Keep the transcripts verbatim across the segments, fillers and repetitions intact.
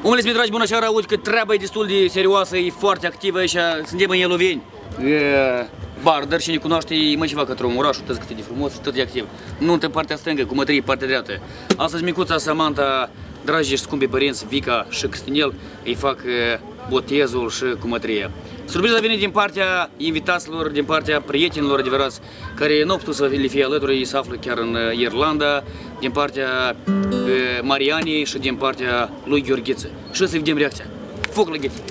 Omule, mi dragi, bună seara, auzi că treaba e destul de serioasă, e foarte activă și suntem în Ieloveni. Bar, dar cine cunoaște, e mai ceva către un oraș, uitați cât e de frumos, tot e activ. Nuntă partea stângă, cu mătării partea dreaptă. Astăzi micuța Samantha, dragi și scumpi părinți, Vica și Căstinel, îi fac botezul și cu mătăria. Surpriza vine din partea invitaților, din partea prietenilor adevărați, care nu au putut să le fie alături, ei se află chiar în Irlanda, din partea Marianei și din partea lui Gheorghiță. Și să vedem reacția. Foc la gheți!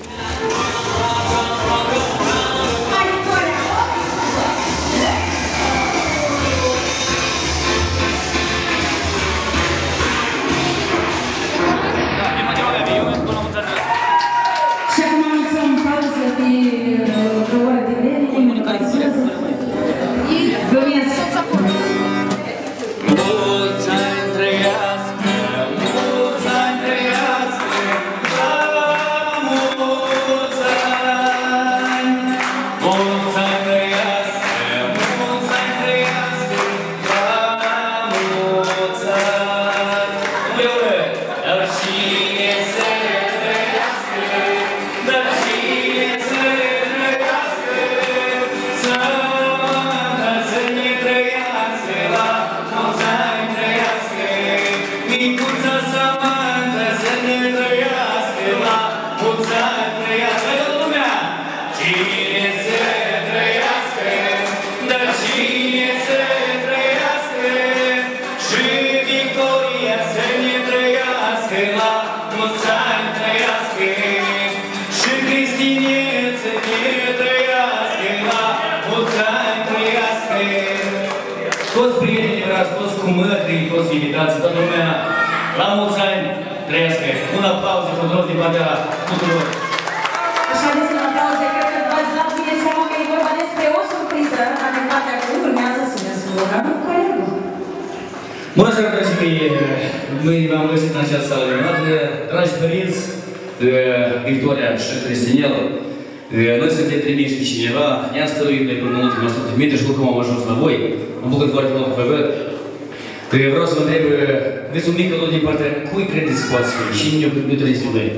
Toți prietenii vreau, toți cu mătrii, toți invitații, toată lumea, la mulți ani, trăiască! Un aplauze frumos din partea tuturor! Așa de sunt aplauze, cred că v-ați dat bine seama că e vorba despre o surpriză, care poate acum urmează să ne spună colegul. Bună seara, dragii mei! Mâine v-am găsit în această sală minunată. Dragi părinți, Victoria și Cristinel, noi suntem trimiși de cineva, ne-am stăruit noi până în ultima sută de minute și cum am ajuns la voi. Mă bucur foarte mult că vă văd. Vreau să vă întreb, veți un mic alăt din partea, cui credeți că poate fi? Și ne trebuie să voi?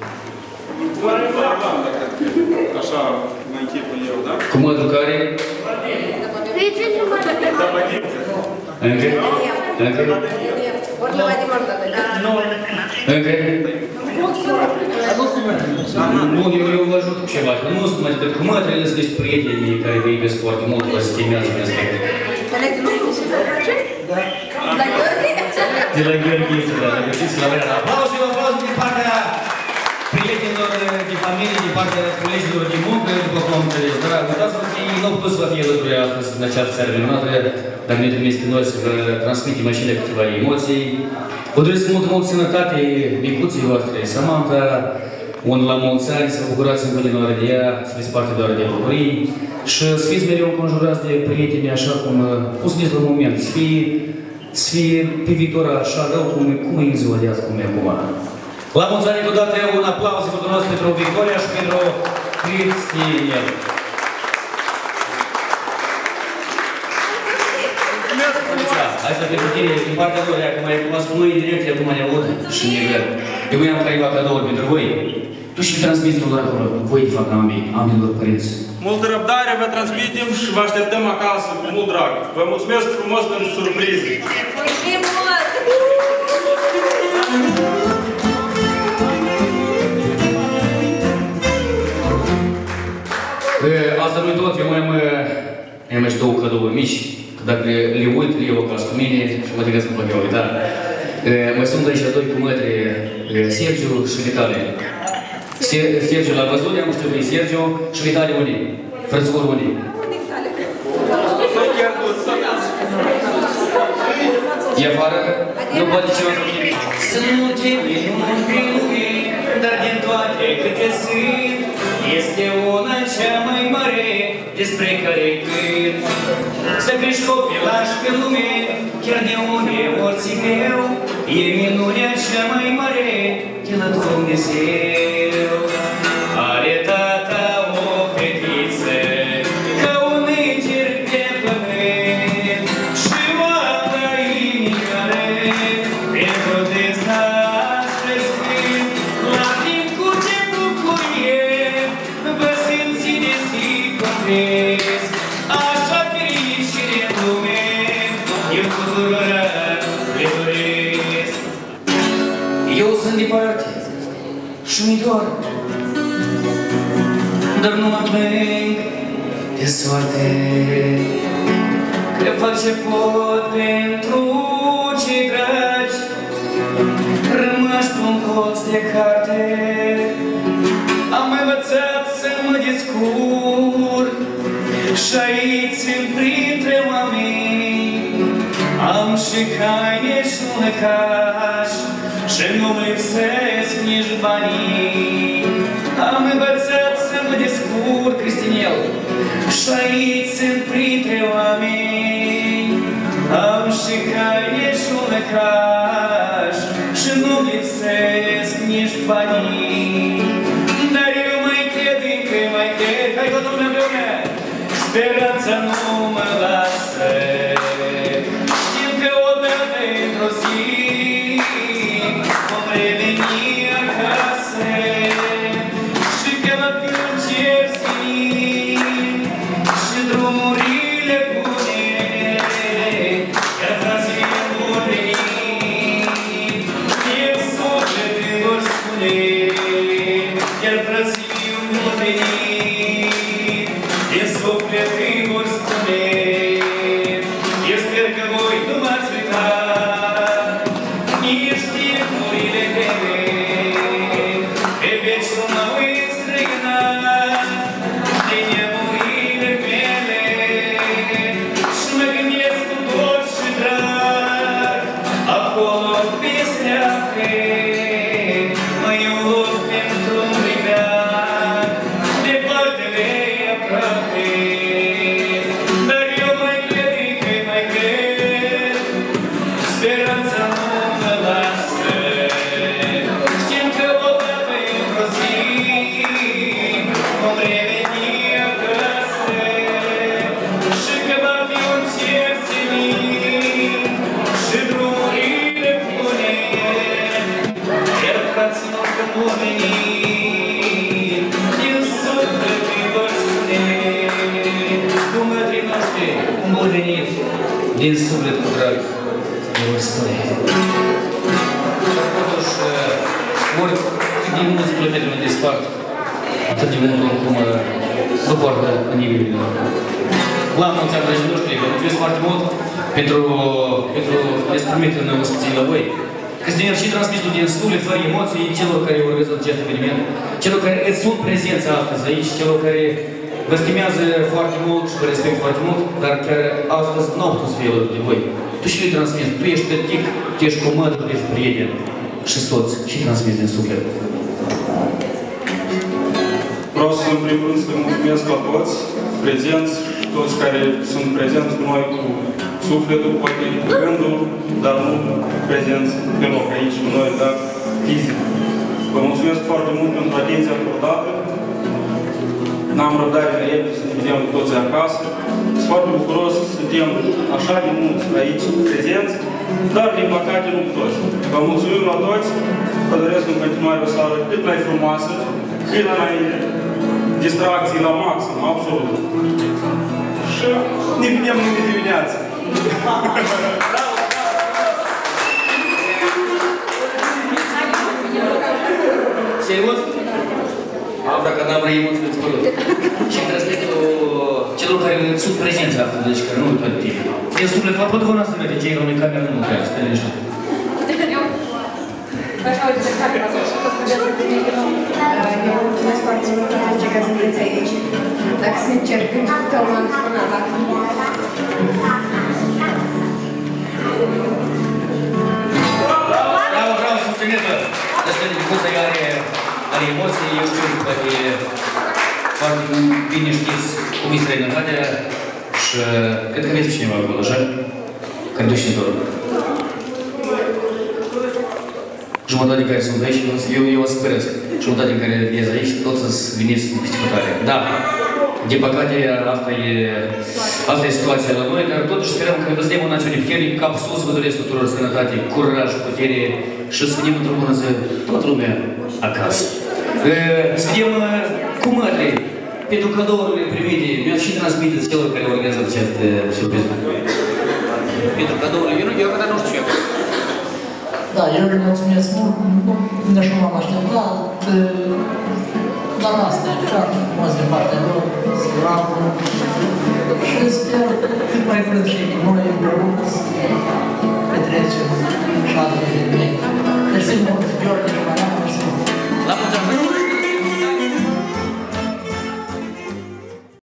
Așa mă închipă eu, da? Cu mătul care? Încă? Încă? Încă? Nu, eu vă ajut cu ceva. Nu sunt mai decât cu mătrile, sunt niște prieteni care vă iubesc foarte mult, vă stimează pe asta. La Gheorghe? De la Gheorghe, da, la găsiți la vremea. Aplauze, aplauze din partea prietenilor de familie, din partea colegilor de muncă, după cum am înțeles. Dar uitați-vă că ei nu au putut să vă fie alături astăzi în această seară minunată, dar ne trimis pe noi să vă transmitem și de câteva emoții. Vă doresc mult, mult sănătate micuții voastre, Samantha, un la mulți ani, să vă bucurați în continuare de ea, să fiți parte doar de bucurii și să fiți mereu înconjurați de prieteni așa cum, cum sunteți la moment, să fie, să fie pe viitor așa rău cum, cum e în ziua de azi, cum e acum. La mulți ani, cu dată, un aplauz pentru noi, pentru Victoria și pentru Cristinel. Hai să pentru tine, din partea lor, că mai v-ați cu noi direct, acum ne aud și ne văd. Eu voi am careva cadouri pentru voi. Tu și transmiți lor acolo, voi de fac ambii, ambilor părinți. Multă răbdare vă transmitem și vă așteptăm acasă cu mult drag. Vă mulțumesc frumos pentru surprize. Mulțumim mult! Asta nu-i tot, eu mai am, am și două cadouri mici. Dacă le uit, le iau acasă cu mine și mă tegăsc că eu uitat. Mai sunt aici doi cu mătri, Sergiu și Vitalie. Sergiu l-a văzut, am știut că e Sergiu și Vitalie unii. Frățăcor unii. E afară? Nu poate ceva să fie. Să nu te minuni pe lume, dar din toate câte sunt, este una cea mai mare despre care cânt. Să crești copilași pe lume, chiar de uneori ți greu, e minunea cea mai mare de la Dumnezeu. Are tata o fetiță, ca un înger pe pământ, și o altă inimioară, pentru dezastre sfânt, la sunt departe și mi doar. Dar nu mă plâng de soarte, că fac ce pot pentru cei dragi, rămași pe un colț de carte. Am învățat să mă descurc și aici, printre oameni, am și haine și un lăcaș și nu-mi lipsesc nici banii. Am învățat să mă descurc, Cristinel, și aici sunt printre oameni. Am și haine și un lăcaș și nu-mi lipsesc nici banii. Dar eu mai cred, încă mai cred, hai toată lumea împreună, speranța nu mă lasă. Știm că odată într-o zi vom reveni acasă și că va fi un cer senin și drumurile bune, iar frații vor veni, iar sufletul vor spune, iar frații vor veni, iar sufletul vor spune. Eu sper că voi nu m-ați uitat nici timpurile mele, pe veci nu mă uit străinat de neamurile mele și mă gândesc cu tot și drag acolo pe steape, mai un loc pentru un primeac departe de aproape. Dar eu mai cred, încă mai cred, speranța nu mă lasă. Știm că odată într-o zi vom reveni acasă și că va fi un cer senin și drumurile bune, iar frații noștri vor veni, din suflet îi vor spune. Cu mătrii noștri bun venit, din suflet cu drag îi vor spune. Totuși, ori cât de mulți kilometri ne despart, atât de mult oricum nu poartă în nimeni. La mulți ani, dragii noștri, vă mulțumesc foarte mult pentru ne-ați primit în ospiții la voi. Că să ne și transmisul din suflet, fără emoții, celor care organizează acest eveniment, celor care îți sunt prezenți astăzi aici, celor care vă stimează foarte mult și vă respect foarte mult, dar chiar astăzi nu au putut să fie alături de voi. Tu și le transmiți, tu ești tătic, tu ești comandă, tu ești prieten și soț și transmiți din suflet. Vreau să, în primul rând, să mulțumesc la toți prezenți, toți care sunt prezenți cu noi cu sufletul, poate cu gândul, dar nu prezenți deloc aici cu noi, dar fizic. Vă mulțumesc foarte mult pentru atenția acordată. N-am răbdare de repede să ne vedem cu toți acasă. Sunt foarte bucuros să suntem așa de mulți aici prezenți, dar din păcate nu cu toți. Vă mulțumim la toți, vă doresc în continuare o seară cât mai frumoasă, cât mai distracții la maxim, absolut. Și ne vedem mâine dimineață. Serios? Am dacă n-am vrei emoții, îți părut. Și transmit celor care sunt prezenți astăzi, deci care nu uit tot timpul. E suflet, la pot vă noastră, de cei care nu cameră nu lucrează, stai liniștit. Așa, uite, de care v-ați așa, că spuneați că tine că nu. Eu vă mulțumesc foarte mult pentru ce că sunteți aici. Dacă se încerc, tău m-am spunat la Bravo, bravo, susținetă! Despre difuza are, are emoții, eu știu, poate foarte bine știți cum e străinătatea și cred că aveți cineva acolo, așa? Care duci în dorul. Jumătate care sunt aici, eu, eu o spăresc. Jumătate care ies aici, toți să veniți peste hotare. Da, din păcate, asta e, asta e situația la noi, dar totuși sperăm că vă suntem în națiune puternic, cap sus vă doresc tuturor sănătate, curaj, putere și să venim într-o bună zi toată lumea acasă. Să vedem cum mătre pentru cadourile primite, mi-ați și transmiteți celor care organizează această surpriză. Pentru cadourile, eu nu, eu nu știu eu. Da, eu le mulțumesc mult, nici nu m-am așteptat, dar asta e foarte frumos de partea lor, slavă, și sper cât mai curând și cu noi împreună să petrecem și alte evenimente.